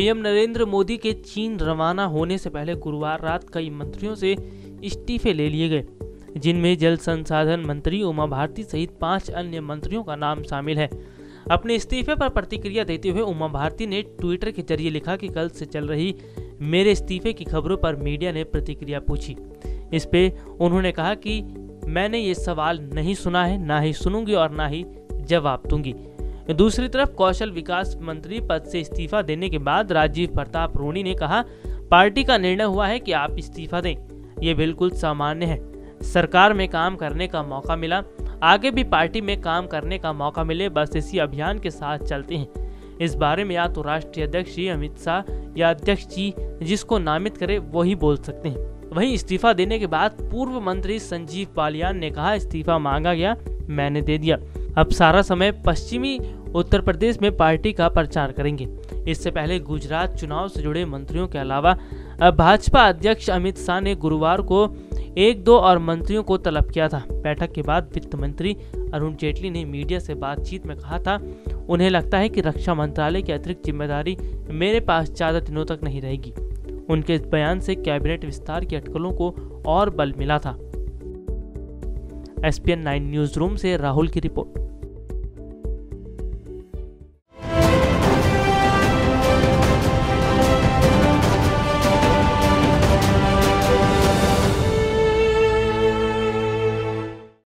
PM Narendra Modi के चीन रवाना होने से पहले गुरुवार रात कई मंत्रियों से इस्तीफे ले लिए गए, जिनमें जल संसाधन मंत्री उमा भारती सहित 5 अन्य मंत्रियों का नाम शामिल है। अपने इस्तीफे पर प्रतिक्रिया देते हुए उमा भारती ने ट्विटर के जरिए लिखा कि कल से चल रही मेरे इस्तीफे की खबरों पर मीडिया ने प्रतिक्रिया पूछी। इस पे उन्होंने कहा कि मैंने ये सवाल नहीं सुना है, ना ही सुनूंगी और ना ही जवाब दूंगी। दूसरी तरफ कौशल विकास मंत्री पद से इस्तीफा देने के बाद राजीव प्रताप रूडी ने कहा, पार्टी का निर्णय हुआ है कि आप इस्तीफा दें, ये बिल्कुल सामान्य है। सरकार में काम करने का मौका मिला, आगे भी पार्टी में काम करने का मौका मिले, बस इसी अभियान के साथ चलते हैं। इस बारे में या तो राष्ट्रीय अध्यक्ष जी अमित शाह या अध्यक्ष जी जिसको नामित करे वही बोल सकते हैं। वहीं इस्तीफा देने के बाद पूर्व मंत्री संजीव बालियान ने कहा, इस्तीफा मांगा गया, मैंने दे दिया, अब सारा समय पश्चिमी उत्तर प्रदेश में पार्टी का प्रचार करेंगे। इससे पहले गुजरात चुनाव से जुड़े मंत्रियों के अलावा भाजपा अध्यक्ष अमित शाह ने गुरुवार को 1-2 और मंत्रियों को तलब किया था। बैठक के बाद वित्त मंत्री अरुण जेटली ने मीडिया से बातचीत में कहा था, उन्हें लगता है कि रक्षा मंत्रालय की अतिरिक्त जिम्मेदारी मेरे पास ज्यादा दिनों तक नहीं रहेगी। उनके इस बयान से कैबिनेट विस्तार की अटकलों को और बल मिला था। SPN 9 न्यूज रूम से राहुल की रिपोर्ट।